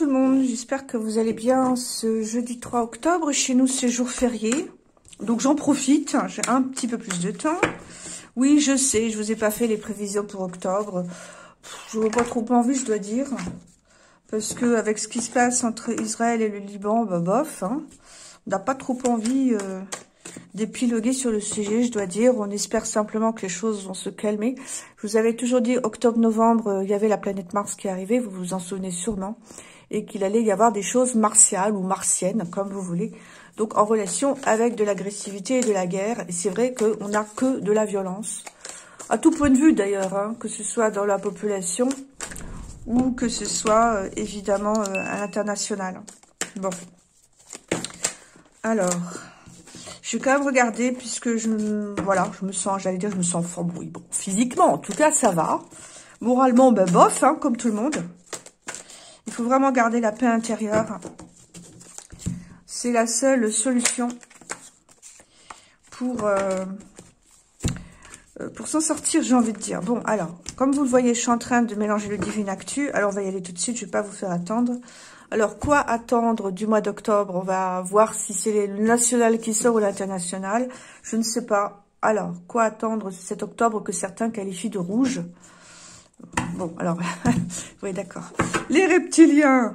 le monde, j'espère que vous allez bien ce jeudi 3 octobre. Chez nous, c'est jour férié, donc j'en profite, j'ai un petit peu plus de temps. Oui, je sais, je vous ai pas fait les prévisions pour octobre. Je n'ai pas trop envie, je dois dire, parce que avec ce qui se passe entre Israël et le Liban, bah bof, hein, on n'a pas trop envie d'épiloguer sur le sujet, je dois dire. On espère simplement que les choses vont se calmer. Je vous avais toujours dit, octobre-novembre, il y avait la planète Mars qui arrivait, vous vous en souvenez sûrement, et qu'il allait y avoir des choses martiales ou martiennes, comme vous voulez, donc en relation avec de l'agressivité et de la guerre. Et c'est vrai qu'on n'a que de la violence, à tout point de vue d'ailleurs, hein, que ce soit dans la population ou que ce soit évidemment à l'international. Bon, alors... je vais quand même regarder, puisque je me sens, j'allais dire, je me sens en forme. Oui, bon, physiquement, en tout cas, ça va. Moralement, ben, bof, hein, comme tout le monde. Il faut vraiment garder la paix intérieure. C'est la seule solution pour s'en sortir, j'ai envie de dire. Bon, alors, comme vous le voyez, je suis en train de mélanger le Divine Actu. Alors, on va y aller tout de suite, je ne vais pas vous faire attendre. Alors, quoi attendre du mois d'octobre? On va voir si c'est le national qui sort ou l'international. Je ne sais pas. Alors, quoi attendre cet octobre que certains qualifient de rouge? Bon, alors, oui, d'accord. Les reptiliens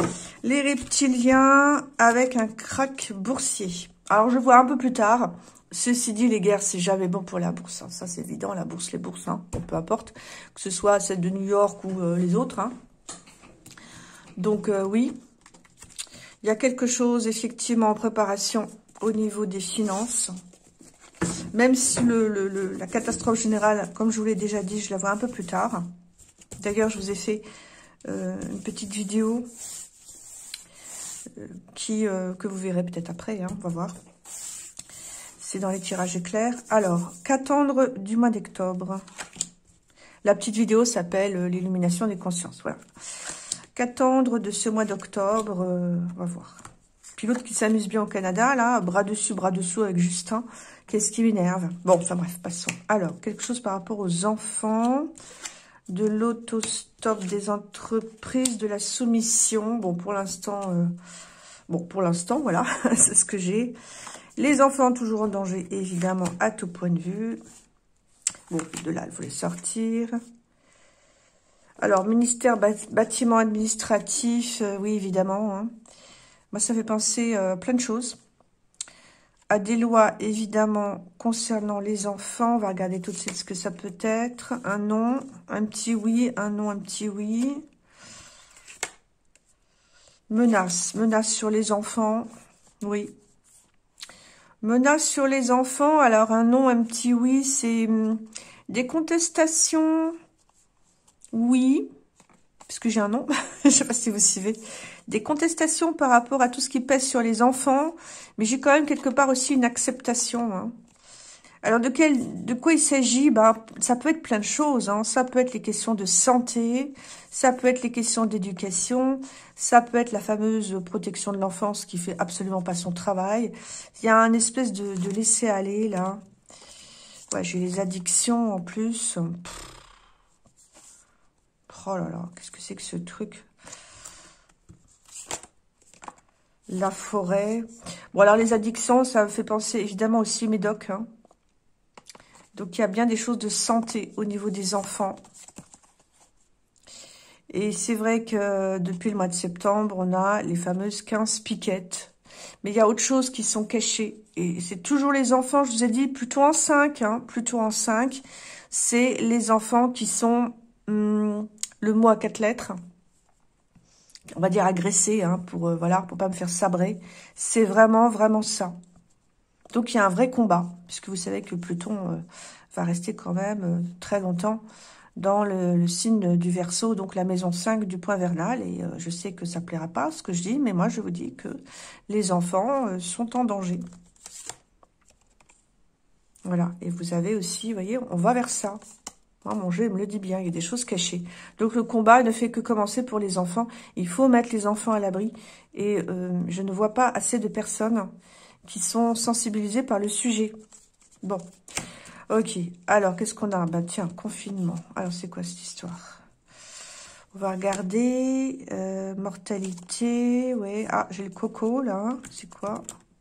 avec un crack boursier. Alors, je vois un peu plus tard. Ceci dit, les guerres, c'est jamais bon pour la bourse. Hein. Ça, c'est évident, la bourse, les bourses, hein. Bon, peu importe, que ce soit celle de New York ou les autres, hein. Donc, oui, il y a quelque chose, effectivement, en préparation au niveau des finances. Même si la catastrophe générale, comme je vous l'ai déjà dit, je la vois un peu plus tard. D'ailleurs, je vous ai fait une petite vidéo que vous verrez peut-être après, hein, on va voir. C'est dans les tirages éclairs. Alors, qu'attendre du mois d'octobre? La petite vidéo s'appelle « L'illumination des consciences ». Voilà. Qu'attendre de ce mois d'octobre? On va voir. Puis l'autre qui s'amuse bien au Canada, là, bras dessus, bras dessous avec Justin. Qu'est-ce qui m'énerve? Bon, enfin bref, passons. Alors, quelque chose par rapport aux enfants, de l'autostop des entreprises, de la soumission. Bon, pour l'instant, voilà, c'est ce que j'ai. Les enfants toujours en danger, évidemment, à tout point de vue. Bon, de là, il faut les sortir. Alors, ministère bâtiment administratif, oui, évidemment. Hein. Moi, ça fait penser plein de choses. À des lois, évidemment, concernant les enfants. On va regarder tout de suite ce que ça peut être. Un non, un petit oui, un non, un petit oui. Menace sur les enfants, oui. Menace sur les enfants, alors un non, un petit oui, c'est des contestations... oui, parce que j'ai un nom, je ne sais pas si vous suivez, des contestations par rapport à tout ce qui pèse sur les enfants, mais j'ai quand même quelque part aussi une acceptation. Hein. Alors, de quoi il s'agit? Ça peut être plein de choses. Hein. Ça peut être les questions de santé, ça peut être les questions d'éducation, ça peut être la fameuse protection de l'enfance qui fait absolument pas son travail. Il y a un espèce de laisser-aller, là. Ouais, j'ai les addictions en plus. Oh là là, qu'est-ce que c'est que ce truc? La forêt. Bon, alors les addictions, ça me fait penser évidemment aussi Médoc. Hein. Donc, il y a bien des choses de santé au niveau des enfants. Et c'est vrai que depuis le mois de septembre, on a les fameuses 15 piquettes. Mais il y a autre chose qui sont cachées. Et c'est toujours les enfants, je vous ai dit, plutôt en 5. Hein, plutôt en 5. C'est les enfants qui sont... le mot à 4 lettres, on va dire agressé, hein, pour pas me faire sabrer. C'est vraiment, vraiment ça. Donc, il y a un vrai combat, puisque vous savez que Pluton va rester quand même très longtemps dans le signe du Verseau, donc la maison 5 du point vernal. Et je sais que ça ne plaira pas, ce que je dis, mais moi, je vous dis que les enfants sont en danger. Voilà. Et vous avez aussi, vous voyez, on va vers ça. Mon jeu me le dit bien, il y a des choses cachées. Donc le combat ne fait que commencer pour les enfants. Il faut mettre les enfants à l'abri. Et je ne vois pas assez de personnes qui sont sensibilisées par le sujet. Bon, ok. Alors, qu'est-ce qu'on a? Tiens, confinement. Alors, c'est quoi cette histoire? On va regarder. Mortalité, ouais. Ah, j'ai le coco, là. C'est quoi?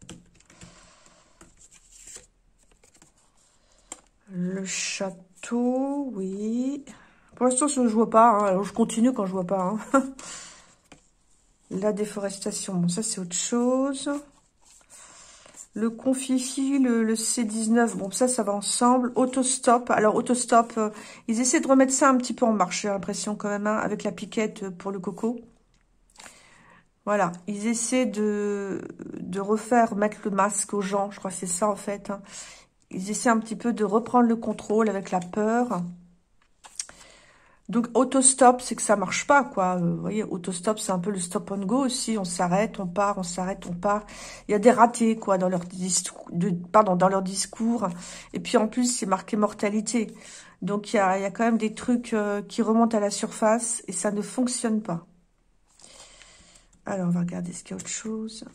Le château, oui. Pour l'instant, je ne vois pas. Hein. Alors, je continue quand je vois pas. Hein. La déforestation, bon, ça, c'est autre chose. Le confifi, le C19, bon, ça va ensemble. Autostop, alors autostop, ils essaient de remettre ça un petit peu en marche, j'ai l'impression quand même, hein, avec la piquette pour le coco. Voilà, ils essaient de refaire, mettre le masque aux gens, je crois que c'est ça en fait. Hein. Ils essaient un petit peu de reprendre le contrôle avec la peur. Donc, autostop, c'est que ça marche pas, quoi. Vous voyez, autostop, c'est un peu le stop and go aussi. On s'arrête, on part, on s'arrête, on part. Il y a des ratés, quoi, dans leur discours, dans leur discours. Et puis, en plus, c'est marqué mortalité. Donc, il y a quand même des trucs qui remontent à la surface et ça ne fonctionne pas. Alors, on va regarder ce qu'il y a autre chose.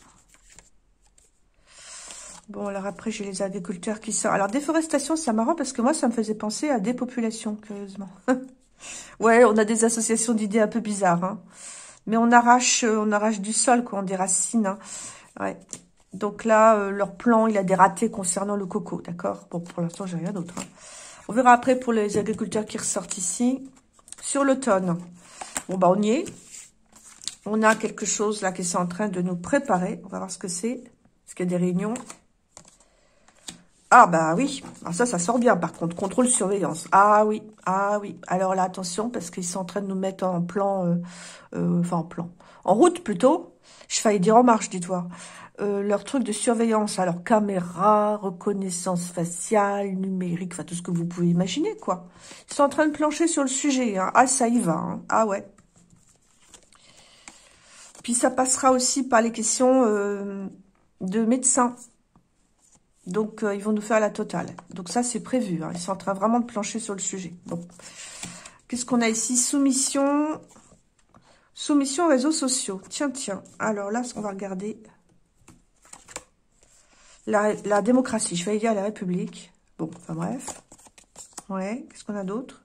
Bon, alors après, j'ai les agriculteurs qui sortent. Alors, déforestation, c'est marrant parce que moi, ça me faisait penser à dépopulation, curieusement. Ouais, on a des associations d'idées un peu bizarres, hein. Mais on arrache du sol, quoi, on déracine. Hein. Ouais. Donc là, leur plan, il a des ratés concernant le coco, d'accord? Bon, pour l'instant, j'ai rien d'autre. Hein. On verra après pour les agriculteurs qui ressortent ici. Sur l'automne, bon, bah, on y est. On a quelque chose là qui est en train de nous préparer. On va voir ce que c'est. Est-ce qu'il y a des réunions? Ah bah oui, alors ça sort bien par contre, contrôle surveillance. Ah oui, ah oui. Alors là, attention, parce qu'ils sont en train de nous mettre en plan, en route plutôt. Je failli dire en marche, dis-toi. Leur truc de surveillance, alors caméra, reconnaissance faciale, numérique, enfin tout ce que vous pouvez imaginer, quoi. Ils sont en train de plancher sur le sujet, hein. Ah, ça y va, hein. Ah ouais. Puis ça passera aussi par les questions de médecins. Donc, ils vont nous faire la totale. Donc, ça, c'est prévu. Hein. Ils sont en train vraiment de plancher sur le sujet. Bon. Qu'est-ce qu'on a ici? Soumission. Soumission aux réseaux sociaux. Tiens, tiens. Alors là, on va regarder la démocratie. Je vais dire la République. Bon, enfin bref. Ouais, qu'est-ce qu'on a d'autre?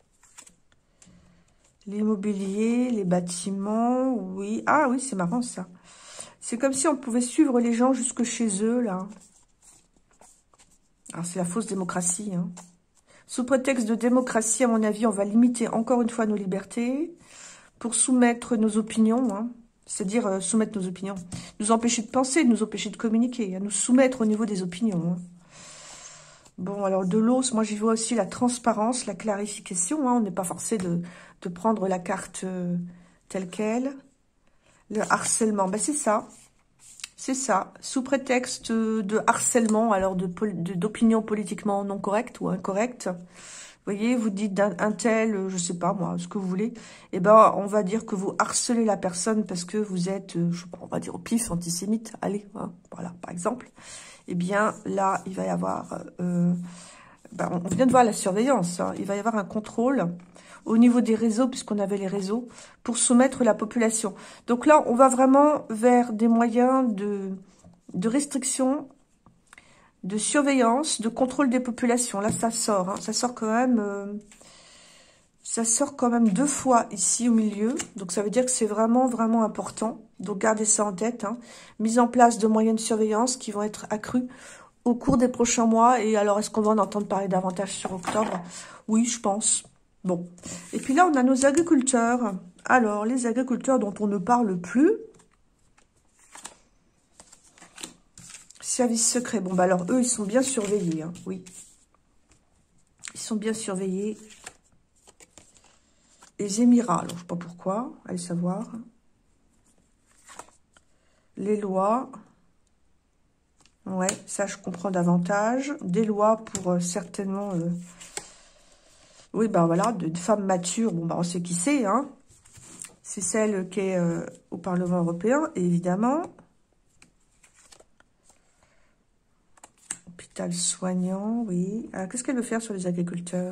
L'immobilier, les bâtiments, oui. Ah oui, c'est marrant, ça. C'est comme si on pouvait suivre les gens jusque chez eux, là. Alors, c'est la fausse démocratie, hein. Sous prétexte de démocratie, à mon avis, on va limiter encore une fois nos libertés pour soumettre nos opinions, hein. C'est-à-dire soumettre nos opinions. Nous empêcher de penser, nous empêcher de communiquer, hein. Nous soumettre au niveau des opinions. Hein. Bon, alors de l'os, moi j'y vois aussi la transparence, la clarification. Hein. On n'est pas forcé de prendre la carte telle qu'elle. Le harcèlement, ben c'est ça. C'est ça, sous prétexte de harcèlement, alors d'opinion politiquement non correcte ou incorrecte. Vous voyez, vous dites d'un tel, je sais pas moi, ce que vous voulez. Eh ben, on va dire que vous harcelez la personne parce que vous êtes, je sais pas, on va dire au pif, antisémite. Allez, hein, voilà, par exemple. Eh bien, là, il va y avoir, on vient de voir la surveillance. Hein, il va y avoir un contrôle au niveau des réseaux, puisqu'on avait les réseaux, pour soumettre la population. Donc là, on va vraiment vers des moyens de restriction, de surveillance, de contrôle des populations. Là, ça sort. Hein, ça sort quand même 2 fois ici au milieu. Donc, ça veut dire que c'est vraiment, vraiment important. Donc, gardez ça en tête. Hein. Mise en place de moyens de surveillance qui vont être accrus au cours des prochains mois. Et alors, est-ce qu'on va en entendre parler davantage sur octobre? Oui, je pense. Bon, et puis là, on a nos agriculteurs. Alors, les agriculteurs dont on ne parle plus. Service secret. Bon, bah alors, eux, ils sont bien surveillés, hein, oui. Ils sont bien surveillés. Les Émirats, alors, je ne sais pas pourquoi, allez savoir. Les lois. Ouais, ça, je comprends davantage. Des lois pour certainement... oui, ben voilà, de femmes matures, bon, ben on sait qui c'est, hein. C'est celle qui est au Parlement européen, évidemment. Hôpital soignant, oui. Alors, qu'est-ce qu'elle veut faire sur les agriculteurs?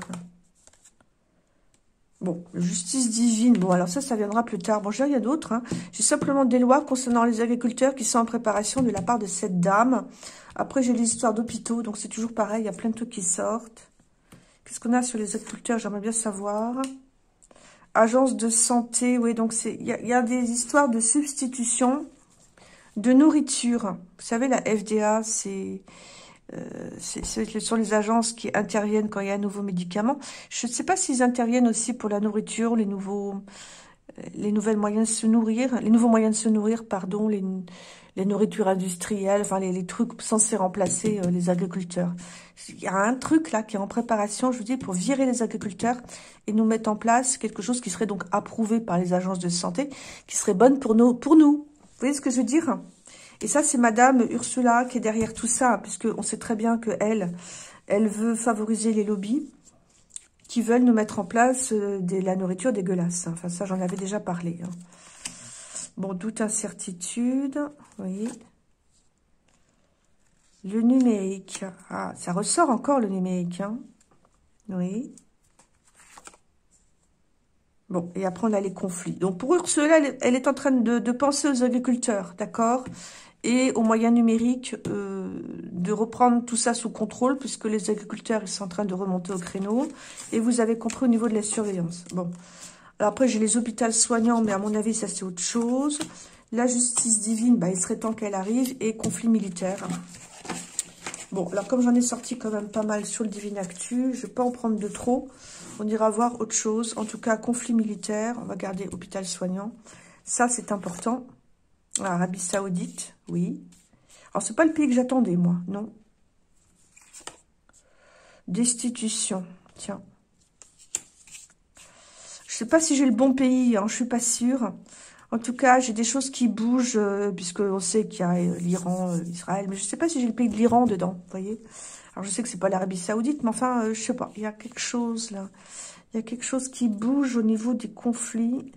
Bon, justice divine, bon, alors ça viendra plus tard. Bon, je dirais, il y a d'autres, hein. J'ai simplement des lois concernant les agriculteurs qui sont en préparation de la part de cette dame. Après, j'ai les histoires d'hôpitaux, donc c'est toujours pareil, il y a plein de trucs qui sortent. Qu'est-ce qu'on a sur les agriculteurs? J'aimerais bien savoir. agence de santé, oui, donc il y a des histoires de substitution de nourriture. Vous savez, la FDA, ce sont les agences qui interviennent quand il y a un nouveau médicament. Je ne sais pas s'ils interviennent aussi pour la nourriture, les nouveaux moyens de se nourrir, pardon, les nourritures industrielles, enfin les trucs censés remplacer les agriculteurs. Il y a un truc là qui est en préparation, je vous dis, pour virer les agriculteurs et nous mettre en place quelque chose qui serait donc approuvé par les agences de santé, qui serait bonne pour nous. Vous voyez ce que je veux dire? Et ça, c'est Madame Ursula qui est derrière tout ça, puisque on sait très bien que elle veut favoriser les lobbies qui veulent nous mettre en place de la nourriture dégueulasse. Enfin, ça, j'en avais déjà parlé. Hein. Bon, doute, incertitude. Oui. Le numérique. Ah, ça ressort encore, le numérique. Hein. Oui. Bon, et après, on a les conflits. Donc, pour Ursula, elle est en train de penser aux agriculteurs, d'accord? Et aux moyens numériques de reprendre tout ça sous contrôle, puisque les agriculteurs, ils sont en train de remonter au créneau. Et vous avez compris au niveau de la surveillance. Bon. Alors après, j'ai les hôpitaux soignants, mais à mon avis, ça, c'est autre chose. La justice divine, bah, il serait temps qu'elle arrive. Et conflit militaire. Bon, alors comme j'en ai sorti quand même pas mal sur le Divine Actu, je ne vais pas en prendre de trop. On ira voir autre chose. En tout cas, conflit militaire. On va garder hôpital soignant. Ça, c'est important. Arabie Saoudite, oui. Alors, c'est pas le pays que j'attendais, moi, non. Destitution, tiens. Je sais pas si j'ai le bon pays, hein, je suis pas sûre. En tout cas, j'ai des choses qui bougent, puisqu'on sait qu'il y a l'Iran, Israël, mais je sais pas si j'ai le pays de l'Iran dedans, vous voyez. Alors, je sais que c'est pas l'Arabie Saoudite, mais enfin, je sais pas, il y a quelque chose, là. Il y a quelque chose qui bouge au niveau des conflits.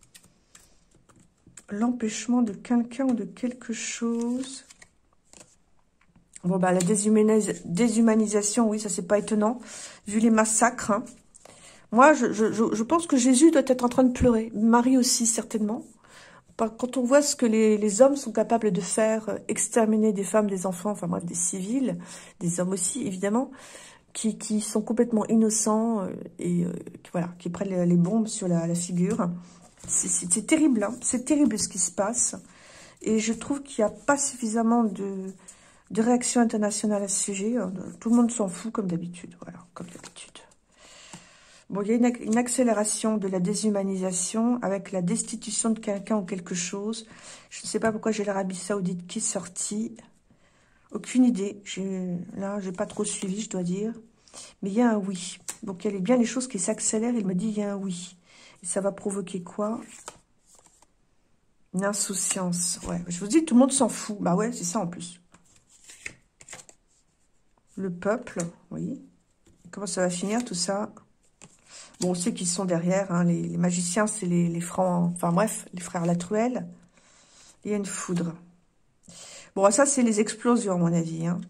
L'empêchement de quelqu'un ou de quelque chose. Bon, bah, la déshumanisation, oui, ça, c'est pas étonnant, vu les massacres. Hein. Moi, je pense que Jésus doit être en train de pleurer. Marie aussi, certainement. Quand on voit ce que les hommes sont capables de faire, exterminer des femmes, des enfants, enfin bref, des civils, des hommes aussi, évidemment, qui sont complètement innocents et voilà, qui prennent les bombes sur la figure. C'est terrible, hein. C'est terrible ce qui se passe. Et je trouve qu'il n'y a pas suffisamment de réaction internationale à ce sujet. Tout le monde s'en fout comme d'habitude. Voilà, comme d'habitude. Bon, il y a une accélération de la déshumanisation avec la destitution de quelqu'un ou quelque chose. Je ne sais pas pourquoi j'ai l'Arabie Saoudite qui est sortie. Aucune idée. Là, j'ai pas trop suivi, je dois dire. Mais il y a un oui. Donc, il y a bien les choses qui s'accélèrent. Il me dit il y a un oui. Et ça va provoquer quoi? Une insouciance. Ouais, je vous dis, tout le monde s'en fout. Bah ouais, c'est ça en plus. Le peuple, oui. Comment ça va finir tout ça? Bon, on sait qu'ils sont derrière. Hein, les magiciens, c'est les francs. Enfin bref, les frères Latruelle. Il y a une foudre. Bon, ça, c'est les explosions, à mon avis. Hein.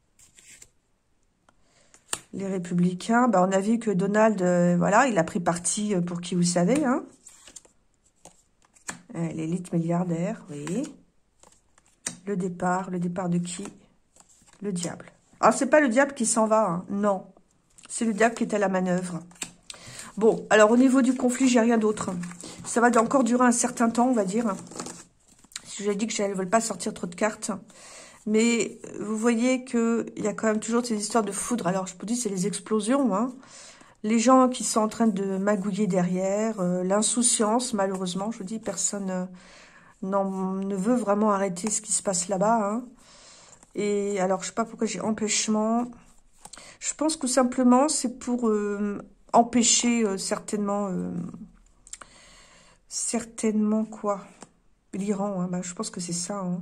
Les républicains, bah, on a vu que Donald, voilà, il a pris parti pour qui vous savez. Hein. L'élite milliardaire, oui. Le départ de qui? Le diable. Alors, c'est pas le diable qui s'en va, hein. Non. C'est le diable qui est à la manœuvre. Bon, alors au niveau du conflit, j'ai rien d'autre. Ça va encore durer un certain temps, on va dire. J'ai dit que je ne veux pas sortir trop de cartes. Mais vous voyez qu'il y a quand même toujours ces histoires de foudre. Alors, je vous dis, c'est les explosions, hein. Les gens qui sont en train de magouiller derrière, l'insouciance, malheureusement, je vous dis, personne ne veut vraiment arrêter ce qui se passe là-bas. Hein. Et alors, je sais pas pourquoi j'ai empêchement. Je pense que simplement, c'est pour empêcher certainement quoi? L'Iran, hein, bah, je pense que c'est ça. Hein.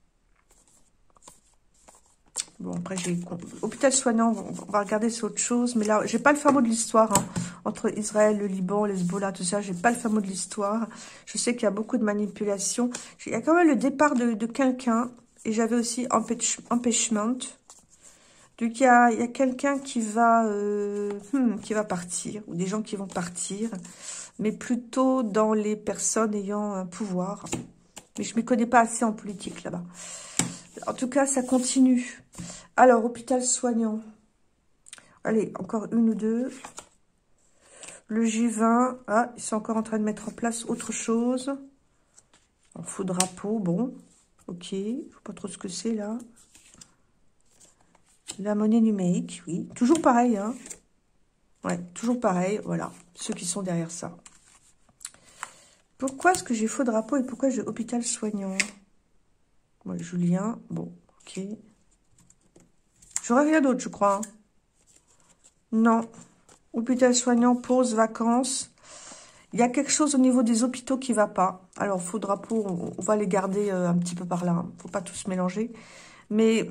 Bon, après, j'ai hôpital soignant, on va regarder sur autre chose. Mais là, j'ai pas le fin mot de l'histoire. Hein. Entre Israël, le Liban, les Hezbollah, tout ça, j'ai pas le fin mot de l'histoire. Je sais qu'il y a beaucoup de manipulations. Il y a quand même le départ de quelqu'un. Et j'avais aussi empêchement. Donc, il y a quelqu'un qui va partir. Ou des gens qui vont partir. Mais plutôt dans les personnes ayant un pouvoir. Mais je ne m'y connais pas assez en politique là-bas. En tout cas, ça continue. Alors, hôpital soignant. Allez, encore une ou deux. Le J20. Ah, ils sont encore en train de mettre en place autre chose. Un faux drapeau, bon. Ok, je ne sais pas trop ce que c'est, là. La monnaie numérique, oui. Toujours pareil, hein. Ouais, toujours pareil, voilà. Ceux qui sont derrière ça. Pourquoi est-ce que j'ai faux drapeau et pourquoi j'ai hôpital soignant? Ouais, Julien, bon, ok. J'aurais rien d'autre, je crois. Non. Hôpital soignant, pause, vacances. Il y a quelque chose au niveau des hôpitaux qui ne va pas. Alors, faux drapeau, on va les garder un petit peu par là. Il ne faut pas tous mélanger. Mais,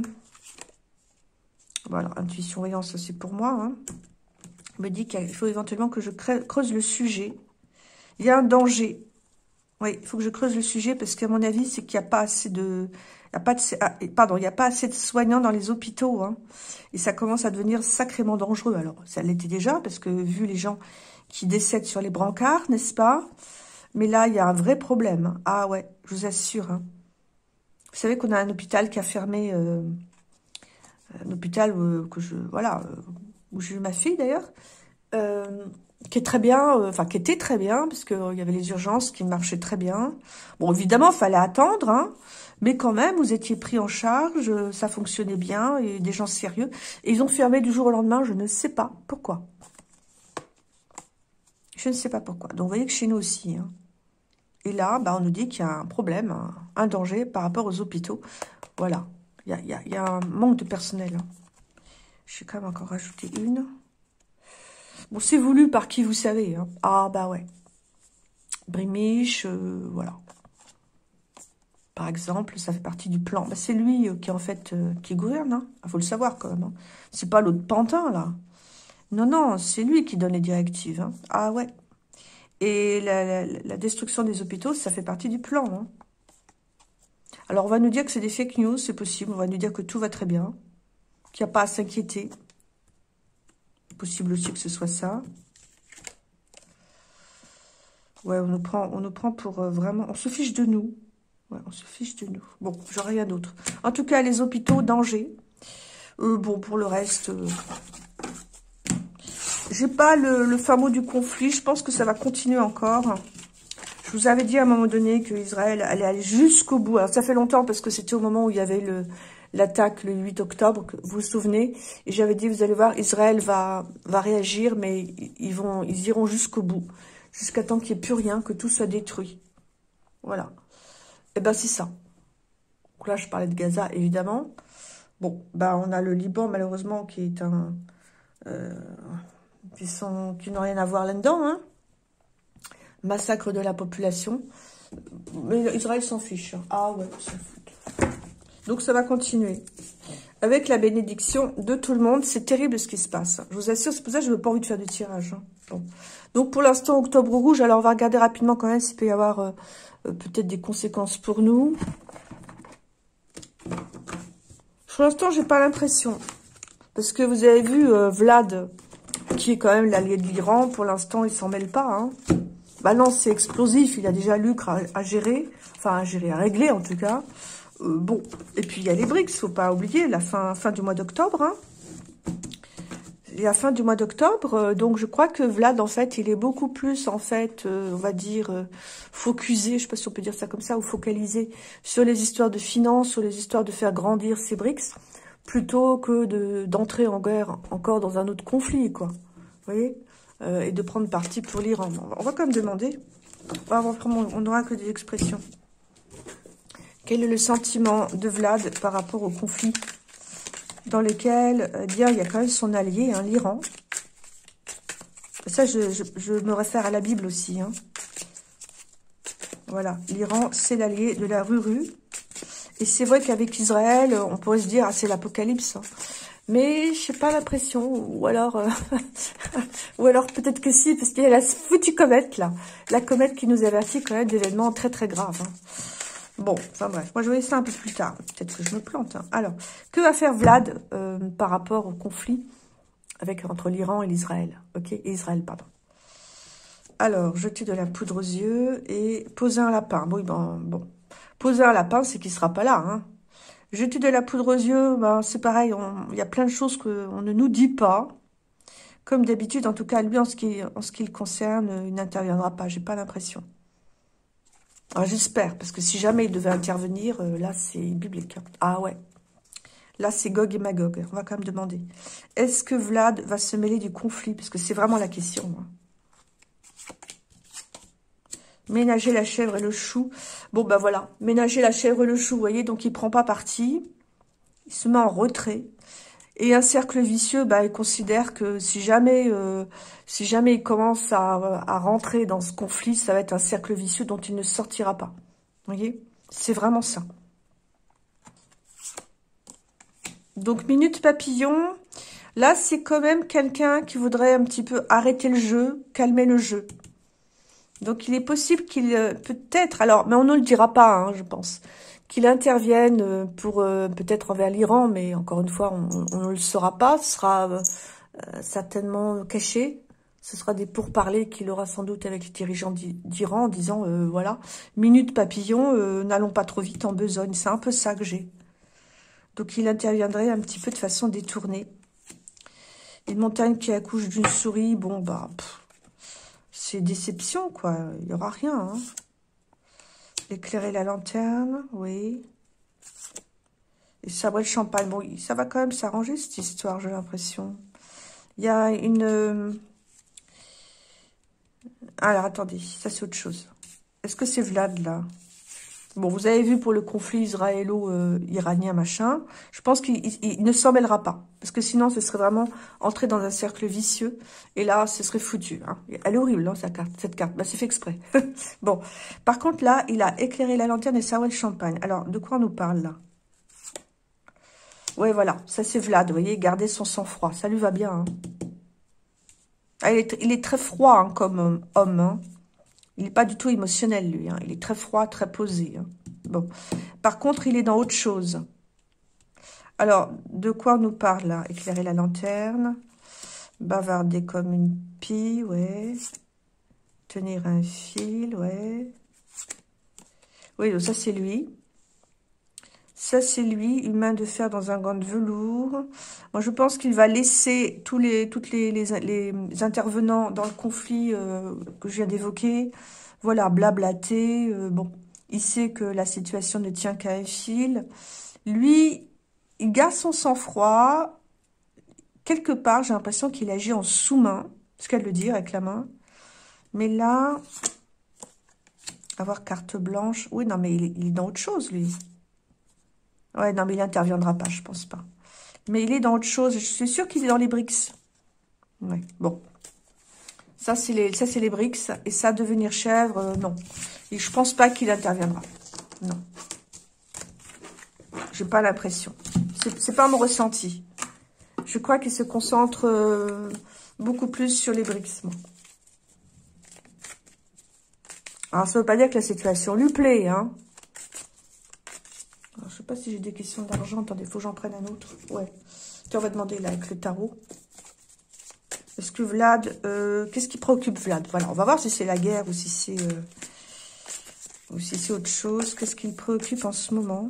voilà, intuition, voyance, ça c'est pour moi. Hein. On me dit qu'il faut éventuellement que je creuse le sujet. Il y a un danger. Oui, il faut que je creuse le sujet parce qu'à mon avis, c'est qu'il n'y a pas assez de... il n'y a pas assez de soignants dans les hôpitaux. Hein, et ça commence à devenir sacrément dangereux. Alors, ça l'était déjà parce que vu les gens qui décèdent sur les brancards, n'est-ce pas? Mais là, il y a un vrai problème. Ah ouais, je vous assure. Hein. Vous savez qu'on a un hôpital qui a fermé... un hôpital où j'ai eu ma fille d'ailleurs. Qui est très bien, enfin qui était très bien, parce qu'il y avait les urgences qui marchaient très bien. Bon, évidemment, il fallait attendre, hein, mais quand même, vous étiez pris en charge, ça fonctionnait bien, et des gens sérieux. Et ils ont fermé du jour au lendemain, je ne sais pas pourquoi. Je ne sais pas pourquoi. Donc, vous voyez que chez nous aussi. Hein. Et là, bah, on nous dit qu'il y a un problème, un danger par rapport aux hôpitaux. Voilà. Il y a un manque de personnel. Hein. Je vais quand même encore rajouter une. Bon, c'est voulu par qui vous savez. Hein. Ah, bah ouais. Brimiche, voilà. Par exemple, ça fait partie du plan. Bah, c'est lui qui, en fait, qui gouverne. Hein. Il faut le savoir, quand même. Hein. C'est pas l'autre pantin, là. Non, non, c'est lui qui donne les directives. Hein. Ah, ouais. Et la destruction des hôpitaux, ça fait partie du plan. Hein. Alors, on va nous dire que c'est des fake news, c'est possible. On va nous dire que tout va très bien. Qu'il n'y a pas à s'inquiéter. C'est possible aussi que ce soit ça. Ouais, on nous prend pour vraiment... On se fiche de nous. Ouais, on se fiche de nous. Bon, j'aurai rien d'autre. En tout cas, les hôpitaux, danger. Bon, pour le reste... j'ai pas le fin mot du conflit. Je pense que ça va continuer encore. Je vous avais dit à un moment donné que Israël allait aller jusqu'au bout. Alors, ça fait longtemps parce que c'était au moment où il y avait l'attaque le 8 octobre, vous vous souvenez. Et j'avais dit, vous allez voir, Israël va réagir, mais ils iront jusqu'au bout. Jusqu'à temps qu'il n'y ait plus rien, que tout soit détruit. Voilà. Et ben c'est ça. Donc là, je parlais de Gaza, évidemment. Bon, bah on a le Liban, malheureusement, qui est un... qui n'ont rien à voir là-dedans, hein. Massacre de la population. Mais Israël s'en fiche. Hein. Ah ouais, ils s'en foutent. Donc ça va continuer. Avec la bénédiction de tout le monde, c'est terrible ce qui se passe. Je vous assure, c'est pour ça que je n'ai pas envie de faire de tirage. Hein. Bon. Donc pour l'instant, octobre rouge, alors on va regarder rapidement quand même s'il peut y avoir peut-être des conséquences pour nous. Pour l'instant, j'ai pas l'impression. Parce que vous avez vu Vlad, qui est quand même l'allié de l'Iran, pour l'instant, il s'en mêle pas. Hein. Bah non, c'est explosif, il a déjà l'Ukraine à gérer, enfin à gérer, à régler en tout cas. Bon, et puis il y a les BRICS, faut pas oublier, la fin du mois d'octobre. Hein. La fin du mois d'octobre, donc je crois que Vlad, en fait, il est beaucoup plus, en fait, on va dire, focusé, je sais pas si on peut dire ça comme ça, ou focalisé sur les histoires de finances, sur les histoires de faire grandir ces BRICS, plutôt que d'entrer en guerre encore dans un autre conflit, quoi. Vous voyez et de prendre parti pour l'Iran. On va quand même demander. On n'aura que des expressions. Quel est le sentiment de Vlad par rapport au conflit dans lequel, bien, il y a quand même son allié, hein, l'Iran. Ça, je me réfère à la Bible aussi. Hein. Voilà, l'Iran, c'est l'allié de la Ruru. Et c'est vrai qu'avec Israël, on pourrait se dire, ah, c'est l'apocalypse. Hein. Mais je n'ai pas l'impression, ou alors peut-être que si, parce qu'il y a la foutue comète, là. La comète qui nous avertit quand même d'événements très très graves. Hein. Bon, enfin bref, moi je voyais ça un peu plus tard. Peut-être que je me plante. Hein. Alors, que va faire Vlad par rapport au conflit entre l'Iran et l'Israël? Ok, et Israël, pardon. Alors, jeter de la poudre aux yeux et poser un lapin. Oui, bon. Poser un lapin, c'est qu'il ne sera pas là. Hein. Jeter de la poudre aux yeux, ben, c'est pareil. Il y a plein de choses qu'on ne nous dit pas. Comme d'habitude, en tout cas, lui, en ce qui le concerne, il n'interviendra pas. J'ai pas l'impression. Alors, j'espère, parce que si jamais il devait intervenir, là, c'est biblique. Hein. Ah ouais. Là, c'est Gog et Magog. On va quand même demander. Est-ce que Vlad va se mêler du conflit? Parce que c'est vraiment la question. Hein. Ménager la chèvre et le chou. Bon, ben voilà. Ménager la chèvre et le chou, vous voyez. Donc, il prend pas parti. Il se met en retrait. Et un cercle vicieux, bah, il considère que si jamais il commence à rentrer dans ce conflit, ça va être un cercle vicieux dont il ne sortira pas. Vous voyez? C'est vraiment ça. Donc, Minute Papillon, là, c'est quand même quelqu'un qui voudrait un petit peu arrêter le jeu, calmer le jeu. Donc, il est possible qu'il, peut-être, alors, mais on ne le dira pas, hein, je pense, qu'il intervienne pour peut-être envers l'Iran, mais encore une fois, on ne le saura pas. Ce sera certainement caché. Ce sera des pourparlers qu'il aura sans doute avec les dirigeants d'Iran en disant, voilà, minute papillon, n'allons pas trop vite en besogne. C'est un peu ça que j'ai. Donc, il interviendrait un petit peu de façon détournée. Une montagne qui accouche d'une souris, bon, bah, c'est déception, quoi. Il n'y aura rien, hein. Éclairer la lanterne, oui. Et sabrer le champagne. Bon, ça va quand même s'arranger, cette histoire, j'ai l'impression. Il y a une... Alors, attendez, ça c'est autre chose. Est-ce que c'est Vlad, là? Bon, vous avez vu pour le conflit israélo-iranien, machin. Je pense qu'il ne s'en mêlera pas. Parce que sinon, ce serait vraiment entrer dans un cercle vicieux. Et là, ce serait foutu. Hein. Elle est horrible, hein, cette carte. Bah, c'est fait exprès. Bon. Par contre, là, il a éclairé la lanterne et sabrer le champagne. Alors, de quoi on nous parle, là? Ouais, voilà. Ça, c'est Vlad. Vous voyez, garder son sang-froid. Ça lui va bien. Hein. Ah, il est très froid, hein, comme homme, hein. Il n'est pas du tout émotionnel, lui. Hein. Il est très froid, très posé. Hein. Bon. Par contre, il est dans autre chose. Alors, de quoi on nous parle, là? Éclairer la lanterne. Bavarder comme une pie, ouais. Tenir un fil, ouais. Oui, donc ça, c'est lui. Ça, c'est lui, une main de fer dans un gant de velours. Moi, je pense qu'il va laisser toutes les intervenants dans le conflit que je viens d'évoquer, voilà, blablater. Bon, il sait que la situation ne tient qu'à un fil. Lui, il garde son sang-froid. Quelque part, j'ai l'impression qu'il agit en sous-main, ce qu'elle veut dire avec la main. Mais là, avoir carte blanche. Oui, non, mais il est dans autre chose, lui. Ouais, non, mais il n'interviendra pas, je pense pas. Mais il est dans autre chose. Je suis sûre qu'il est dans les BRICS. Ouais, bon. Ça, c'est les BRICS. Et ça, devenir chèvre, non. Et je pense pas qu'il interviendra. Non. J'ai pas l'impression. C'est pas mon ressenti. Je crois qu'il se concentre beaucoup plus sur les BRICS, moi. Alors, ça veut pas dire que la situation lui plaît, hein. Alors, je sais pas si j'ai des questions d'argent. Attendez, il faut que j'en prenne un autre. Ouais. Tiens, on va demander là avec le tarot. Est-ce que Vlad... qu'est-ce qui préoccupe Vlad? Voilà, on va voir si c'est la guerre ou si c'est autre chose. Qu'est-ce qui le préoccupe en ce moment?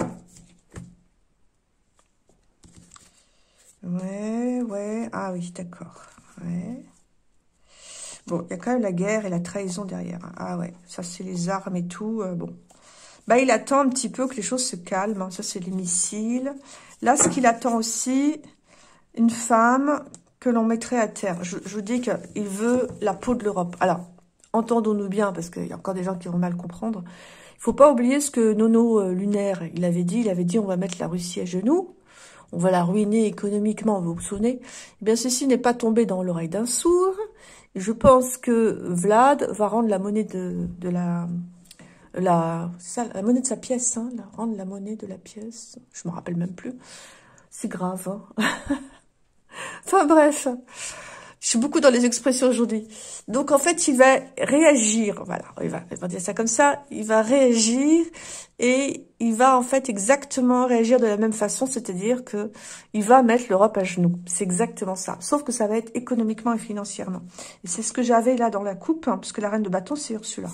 Ouais, ouais. Ah oui, d'accord. Ouais. Bon, il y a quand même la guerre et la trahison derrière. Ah ouais, ça c'est les armes et tout. Bon. Bah, il attend un petit peu que les choses se calment. Hein. Ça, c'est les missiles. Là, ce qu'il attend aussi, une femme que l'on mettrait à terre. Je vous dis qu'il veut la peau de l'Europe. Alors, entendons-nous bien, parce qu'il y a encore des gens qui vont mal comprendre. Il faut pas oublier ce que Nono Lunaire, il avait dit, on va mettre la Russie à genoux. On va la ruiner économiquement, vous vous souvenez? Eh bien, ceci n'est pas tombé dans l'oreille d'un sourd. Et je pense que Vlad va rendre la monnaie la monnaie de sa pièce, hein, rendre la monnaie de la pièce. Je me rappelle même plus. C'est grave, hein. Enfin bref, je suis beaucoup dans les expressions aujourd'hui. Donc en fait, il va réagir, voilà, il va dire ça comme ça, il va réagir et il va en fait exactement réagir de la même façon, c'est-à-dire que il va mettre l'Europe à genoux. C'est exactement ça, sauf que ça va être économiquement et financièrement. Et c'est ce que j'avais là dans la coupe, hein, parce que la reine de bâton, c'est Ursula.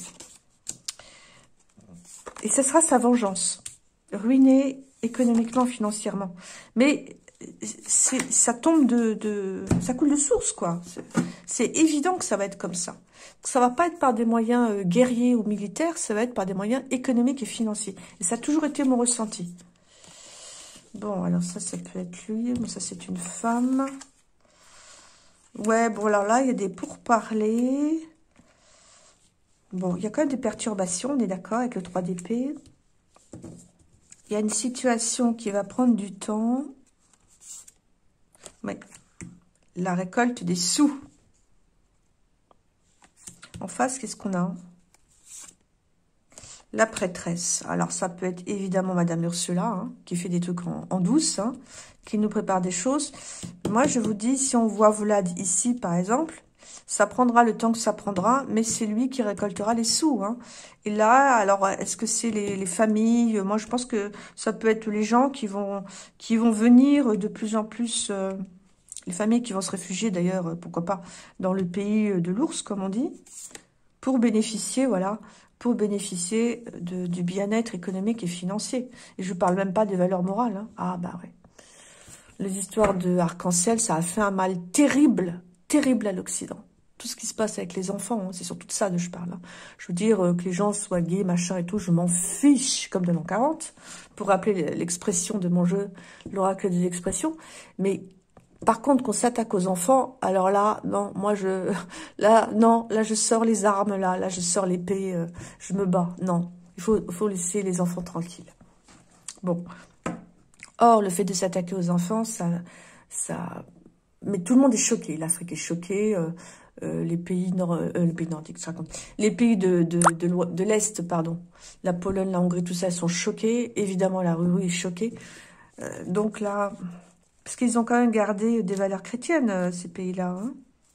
Et ce sera sa vengeance, ruinée économiquement, financièrement. Mais ça tombe ça coule de source, quoi. C'est évident que ça va être comme ça. Ça va pas être par des moyens guerriers ou militaires, ça va être par des moyens économiques et financiers. Et ça a toujours été mon ressenti. Bon, alors ça peut être lui, mais ça c'est une femme. Ouais, bon, alors là, il y a des pourparlers. Bon, il y a quand même des perturbations, on est d'accord, avec le 3 d'épée. Il y a une situation qui va prendre du temps. Mais la récolte des sous. En face, qu'est-ce qu'on a? La prêtresse. Alors, ça peut être évidemment Madame Ursula, hein, qui fait des trucs en douce, hein, qui nous prépare des choses. Moi, je vous dis, si on voit Vlad ici, par exemple, ça prendra le temps que ça prendra, mais c'est lui qui récoltera les sous. Hein. Et là, alors, est-ce que c'est les familles? Moi, je pense que ça peut être les gens qui vont venir de plus en plus... les familles qui vont se réfugier, d'ailleurs, pourquoi pas, dans le pays de l'ours, comme on dit, pour bénéficier, voilà, pour bénéficier du bien-être économique et financier. Et je parle même pas des valeurs morales. Hein. Ah, bah ouais. Les histoires de arc-en-ciel, ça a fait un mal terrible, terrible à l'Occident. Tout ce qui se passe avec les enfants, hein, c'est surtout de ça que je parle. Hein. Je veux dire que les gens soient gays, machin et tout, je m'en fiche, comme de l'an 40, pour rappeler l'expression de mon jeu, l'oracle des expressions. Mais par contre, qu'on s'attaque aux enfants, alors là, non, moi là je sors les armes, là je sors l'épée, je me bats. Non, il faut laisser les enfants tranquilles. Bon. Or, le fait de s'attaquer aux enfants, mais tout le monde est choqué. L'Afrique est choquée, les pays nordiques, les pays de l'Est, pardon, la Pologne, la Hongrie, tout ça, sont choqués. Évidemment, la Russie est choquée. Donc là, parce qu'ils ont quand même gardé des valeurs chrétiennes, ces pays-là. Hein.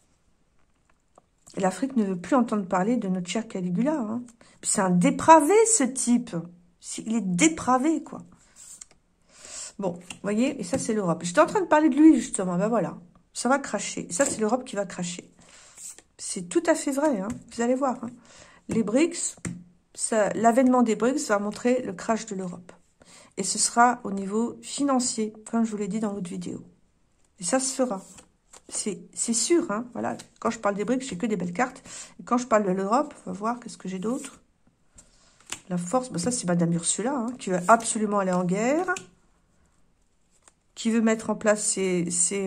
Et l'Afrique ne veut plus entendre parler de notre cher Caligula. Hein. C'est un dépravé, ce type. Il est dépravé, quoi. Bon, vous voyez, et ça, c'est l'Europe. J'étais en train de parler de lui, justement. Ben voilà, ça va cracher. Et ça, c'est l'Europe qui va cracher. C'est tout à fait vrai, hein. Vous allez voir. Hein. Les BRICS, l'avènement des BRICS va montrer le crash de l'Europe. Et ce sera au niveau financier, comme je vous l'ai dit dans votre vidéo. Et ça se fera. C'est sûr, hein. Voilà. Quand je parle des BRICS, j'ai que des belles cartes. Et quand je parle de l'Europe, on va voir qu'est-ce que j'ai d'autre. La force, ben ça, c'est Madame Ursula, hein, qui veut absolument aller en guerre. Qui veut mettre en place ces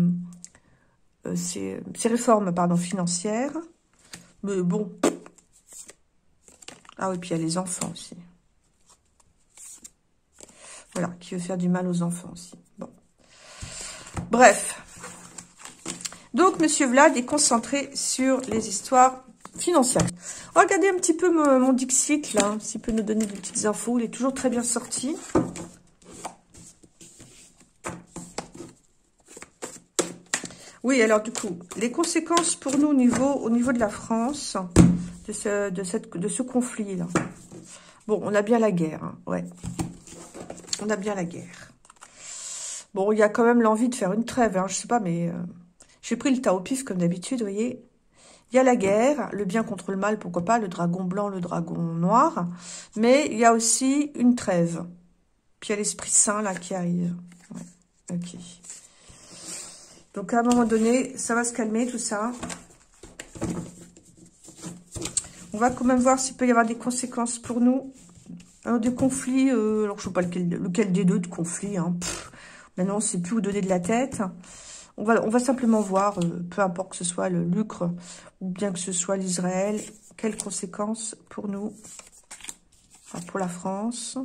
réformes, pardon, financières. Mais bon. Ah oui, puis il y a les enfants aussi. Voilà, qui veut faire du mal aux enfants aussi. Bon. Bref. Donc, Monsieur Vlad est concentré sur les histoires financières. Regardez un petit peu mon Dixit, là, s'il peut nous donner des petites infos. Il est toujours très bien sorti. Oui, alors du coup, les conséquences pour nous au niveau de la France, de ce conflit-là. Bon, on a bien la guerre, hein, ouais. On a bien la guerre. Bon, il y a quand même l'envie de faire une trêve, hein, je sais pas, mais j'ai pris le tas au pif comme d'habitude, vous voyez. Il y a la guerre, le bien contre le mal, pourquoi pas, le dragon blanc, le dragon noir. Mais il y a aussi une trêve. Puis il y a l'Esprit Saint, là, qui arrive. Ouais, ok. Donc, à un moment donné, ça va se calmer, tout ça. On va quand même voir s'il peut y avoir des conséquences pour nous. Alors, des conflits, alors je ne sais pas lequel des deux de conflits. Hein. Maintenant, on ne sait plus où donner de la tête. On va simplement voir, peu importe que ce soit le Lucre ou bien que ce soit l'Israël, quelles conséquences pour nous, enfin, pour la France.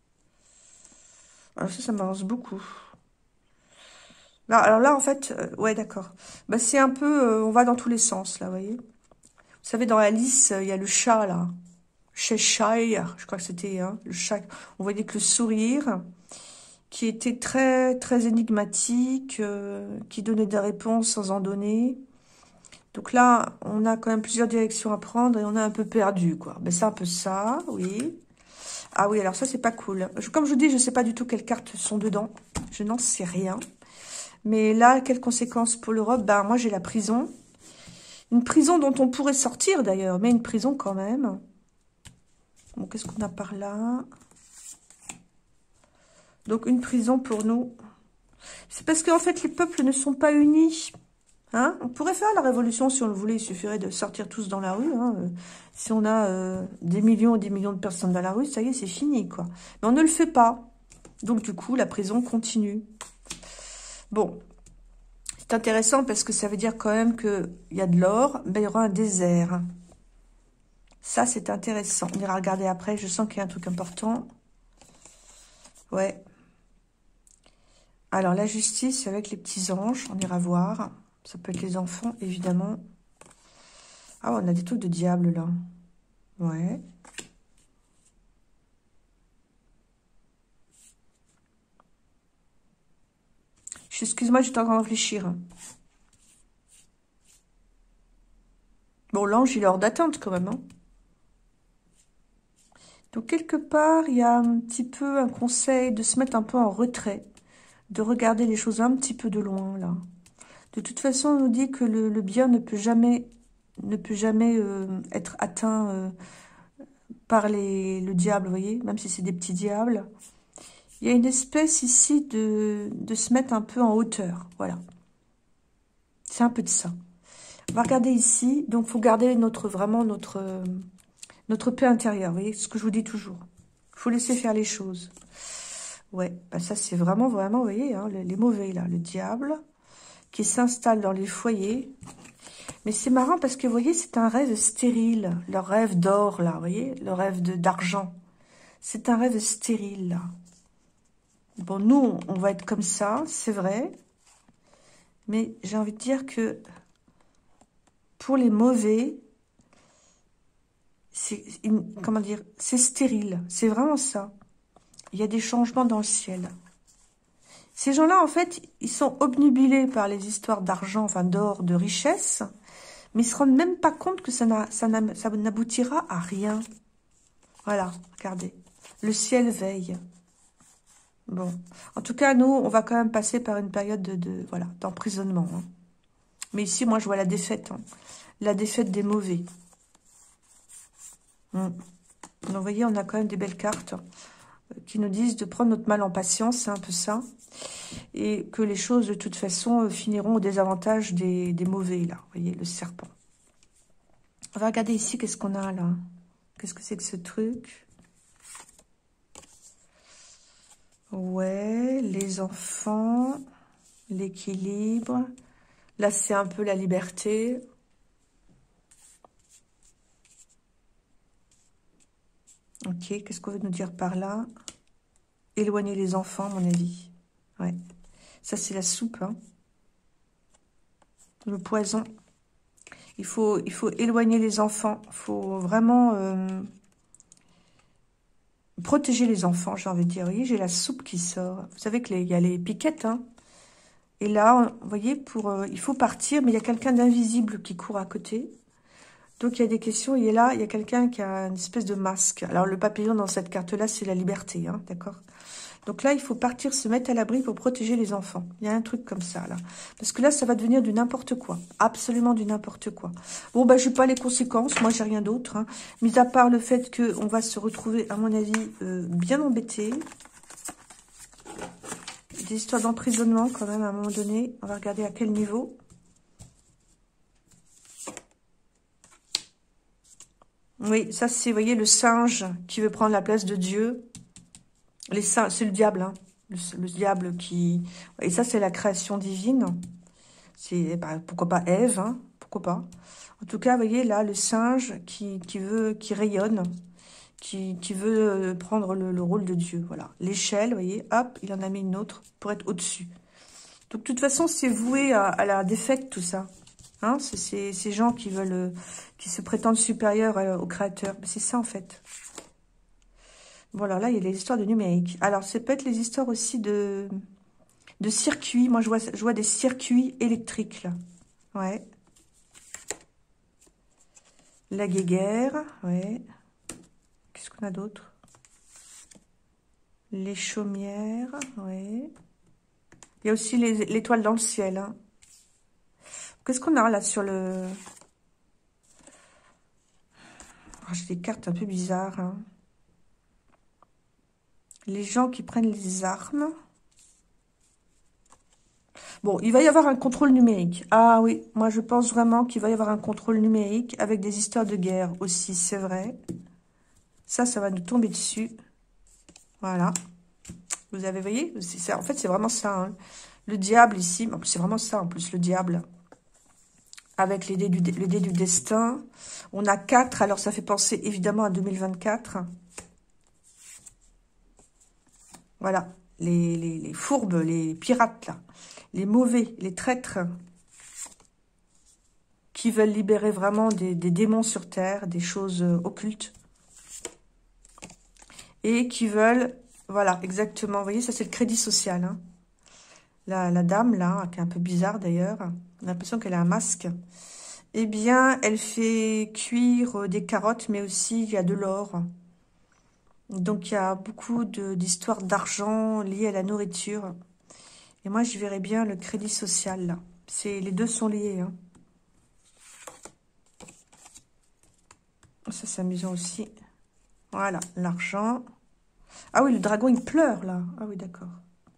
Alors ça m'avance beaucoup. Là, alors là, en fait, ouais, d'accord. Bah, c'est un peu, on va dans tous les sens, là, vous voyez. Vous savez, dans Alice, il y a le chat, là. Cheshire, je crois que c'était hein, le chat. On voyait que le sourire, qui était très, très énigmatique, qui donnait des réponses sans en donner. Donc là, on a quand même plusieurs directions à prendre et on est un peu perdu, quoi. Ben, c'est un peu ça, oui. Ah oui, alors ça, c'est pas cool. Comme je vous dis, je sais pas du tout quelles cartes sont dedans. Je n'en sais rien. Mais là, quelles conséquences pour l'Europe? Ben, moi, j'ai la prison. Une prison dont on pourrait sortir, d'ailleurs. Mais une prison, quand même. Bon, qu'est-ce qu'on a par là? Donc, une prison pour nous. C'est parce qu'en fait, les peuples ne sont pas unis. Hein, on pourrait faire la révolution si on le voulait. Il suffirait de sortir tous dans la rue. Hein. Si on a des millions et des millions de personnes dans la rue, ça y est, c'est fini, quoi. Mais on ne le fait pas. Donc, du coup, la prison continue. Bon, c'est intéressant parce que ça veut dire quand même qu'il y a de l'or, mais il y aura un désert. Ça, c'est intéressant. On ira regarder après. Je sens qu'il y a un truc important. Ouais. Alors, la justice avec les petits anges, on ira voir. Ça peut être les enfants, évidemment. Ah, on a des trucs de diable, là. Ouais. Excuse-moi, j'étais en train de réfléchir. Bon, l'ange, il est hors d'atteinte, quand même. Hein. Donc, quelque part, il y a un petit peu un conseil de se mettre un peu en retrait. De regarder les choses un petit peu de loin, là. De toute façon, on nous dit que le bien ne peut jamais être atteint par le diable, vous voyez, même si c'est des petits diables. Il y a une espèce ici de se mettre un peu en hauteur, voilà. C'est un peu de ça. On va regarder ici, donc il faut garder vraiment notre paix intérieure, vous voyez, ce que je vous dis toujours. Il faut laisser faire les choses. Ouais, bah ça c'est vraiment, vous voyez, hein, les mauvais là, le diable qui s'installe dans les foyers. Mais c'est marrant parce que, vous voyez, c'est un rêve stérile. Le rêve d'or, là, vous voyez, le rêve d'argent. C'est un rêve stérile, là. Bon, nous, on va être comme ça, c'est vrai. Mais j'ai envie de dire que pour les mauvais, comment dire, c'est stérile. C'est vraiment ça. Il y a des changements dans le ciel. Ces gens-là, en fait, ils sont obnubilés par les histoires d'argent, enfin d'or, de richesse, mais ils se rendent même pas compte que ça n'aboutira à rien. Voilà, regardez. Le ciel veille. Bon. En tout cas, nous, on va quand même passer par une période voilà, d'emprisonnement. Hein. Mais ici, moi, je vois la défaite. Hein. La défaite des mauvais. Donc, vous voyez, on a quand même des belles cartes qui nous disent de prendre notre mal en patience, c'est un peu ça. Et que les choses, de toute façon, finiront au désavantage des mauvais, là. Vous voyez, le serpent. On va regarder ici, qu'est-ce qu'on a, là? Qu'est-ce que c'est que ce truc? Ouais, les enfants, l'équilibre. Là, c'est un peu la liberté. Ok, qu'est-ce qu'on veut nous dire par là? Éloigner les enfants, à mon avis. Ouais. Ça, c'est la soupe. Hein. Le poison. Il faut éloigner les enfants. Il faut vraiment protéger les enfants, j'ai envie de dire. Oui, j'ai la soupe qui sort. Vous savez qu'il y a les piquettes. Hein. Et là, vous voyez, il faut partir, mais il y a quelqu'un d'invisible qui court à côté. Donc, il y a des questions. Il est là, il y a quelqu'un qui a une espèce de masque. Alors, le papillon dans cette carte-là, c'est la liberté, hein, d'accord? Donc là, il faut partir, se mettre à l'abri pour protéger les enfants. Il y a un truc comme ça, là. Parce que là, ça va devenir du n'importe quoi. Absolument du n'importe quoi. Bon, bah, je n'ai pas les conséquences. Moi, j'ai rien d'autre. Hein. Mis à part le fait qu'on va se retrouver, à mon avis, bien embêtés. Des histoires d'emprisonnement, quand même, à un moment donné. On va regarder à quel niveau. Oui, ça, c'est, vous voyez, le singe qui veut prendre la place de Dieu. Les singes, c'est le diable, hein. Le diable qui... Et ça, c'est la création divine. C'est, bah, pourquoi pas Ève, hein, pourquoi pas. En tout cas, vous voyez, là, le singe qui rayonne, qui veut prendre le rôle de Dieu. Voilà. L'échelle, vous voyez, hop, il en a mis une autre pour être au-dessus. Donc, de toute façon, c'est voué à la défaite, tout ça. Hein, c'est ces gens qui veulent, qui se prétendent supérieurs au Créateur. C'est ça, en fait. Voilà, là, il y a les histoires de numérique. Alors, c'est peut-être les histoires aussi de circuits. Moi, je vois des circuits électriques, là. Ouais. La guéguerre, ouais. Qu'est-ce qu'on a d'autre? Les chaumières, ouais. Il y a aussi l'étoile dans le ciel. Hein. Qu'est-ce qu'on a là sur le... Oh, j'ai des cartes un peu bizarres. Hein. Les gens qui prennent les armes. Bon, il va y avoir un contrôle numérique. Ah oui, moi je pense vraiment qu'il va y avoir un contrôle numérique avec des histoires de guerre aussi, c'est vrai. Ça va nous tomber dessus. Voilà. Vous avez, voyez, en fait, c'est vraiment ça. Hein. Le diable ici, c'est vraiment ça en plus, le diable. Avec le dé du destin. On a 4, alors ça fait penser évidemment à 2024. Voilà, les fourbes, les pirates, là. Les mauvais, les traîtres. Qui veulent libérer vraiment des démons sur Terre, des choses occultes. Et qui veulent, voilà, exactement, vous voyez, ça c'est le crédit social. Hein. La dame, là, qui est un peu bizarre d'ailleurs, on a l'impression qu'elle a un masque. Eh bien, elle fait cuire des carottes, mais aussi il y a de l'or. Donc, il y a beaucoup d'histoires d'argent liées à la nourriture. Et moi, je verrais bien le crédit social, là. Les deux sont liés, hein. Ça, c'est amusant aussi. Voilà, l'argent. Ah oui, le dragon, il pleure, là. Ah oui, d'accord.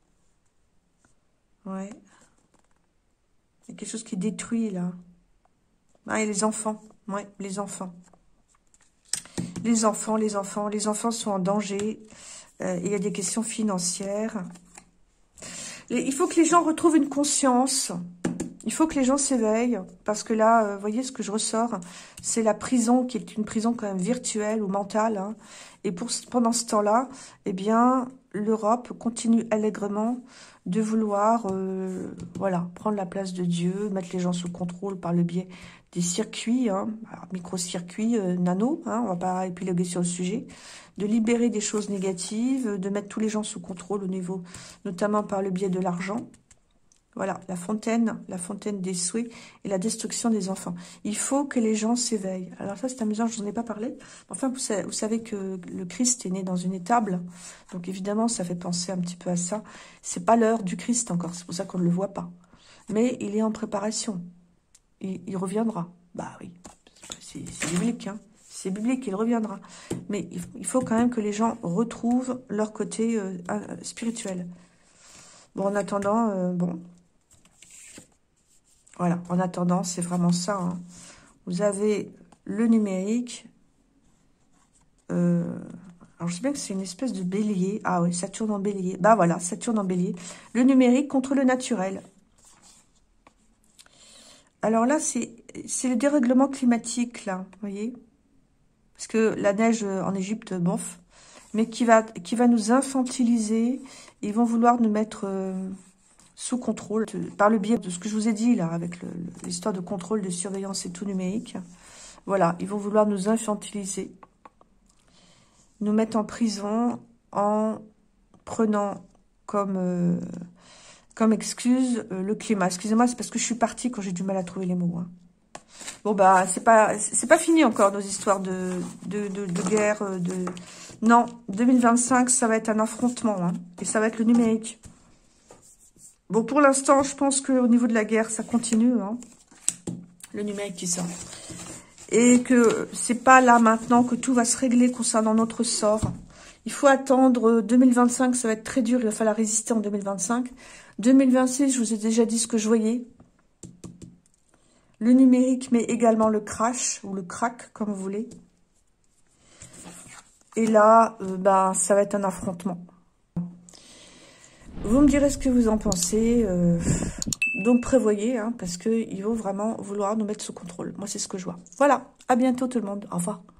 Ouais. Il y a quelque chose qui est détruit, là. Ah, et les enfants. Ouais, les enfants. Les enfants sont en danger. Il y a des questions financières. Il faut que les gens retrouvent une conscience. Il faut que les gens s'éveillent. Parce que là, vous voyez ce que je ressors, c'est la prison qui est une prison quand même virtuelle ou mentale. Hein. Et pendant ce temps-là, eh bien, l'Europe continue allègrement de vouloir voilà, prendre la place de Dieu, mettre les gens sous contrôle par le biais des circuits, hein, micro-circuits, nano, hein, on va pas épiloguer sur le sujet, de libérer des choses négatives, de mettre tous les gens sous contrôle au niveau, notamment par le biais de l'argent. Voilà, la fontaine des souhaits et la destruction des enfants. Il faut que les gens s'éveillent. Alors ça, c'est amusant, je n'en ai pas parlé. Enfin, vous savez que le Christ est né dans une étable. Donc évidemment, ça fait penser un petit peu à ça. C'est pas l'heure du Christ encore, c'est pour ça qu'on ne le voit pas. Mais il est en préparation. Il reviendra. Bah oui, c'est biblique, hein. C'est biblique, il reviendra. Mais il faut quand même que les gens retrouvent leur côté spirituel. Bon, en attendant, bon... Voilà, en attendant, c'est vraiment ça. Hein. Vous avez le numérique. Alors, je sais bien que c'est une espèce de bélier. Ah oui, Saturne en bélier. Bah voilà, Saturne en bélier. Le numérique contre le naturel. Alors là, c'est le dérèglement climatique, là, vous voyez. Parce que la neige en Égypte, bof. Mais qui va nous infantiliser. Ils vont vouloir nous mettre... sous contrôle, par le biais de ce que je vous ai dit, là, avec l'histoire de contrôle, de surveillance et tout numérique. Voilà, ils vont vouloir nous infantiliser, nous mettre en prison en prenant comme excuse le climat. Excusez-moi, c'est parce que je suis partie quand j'ai du mal à trouver les mots. Hein. Bon, bah, c'est pas fini encore, nos histoires de guerre. Non, 2025, ça va être un affrontement, hein, et ça va être le numérique. Bon, pour l'instant, je pense qu'au niveau de la guerre, ça continue, hein, le numérique qui sort. Et que c'est pas là maintenant que tout va se régler concernant notre sort. Il faut attendre 2025, ça va être très dur, il va falloir résister en 2025. 2026, je vous ai déjà dit ce que je voyais. Le numérique, mais également le crash, ou le crack, comme vous voulez. Et là, ben, ça va être un affrontement. Vous me direz ce que vous en pensez. Donc prévoyez, hein, parce qu'ils vont vraiment vouloir nous mettre sous contrôle. Moi, c'est ce que je vois. Voilà, à bientôt tout le monde. Au revoir.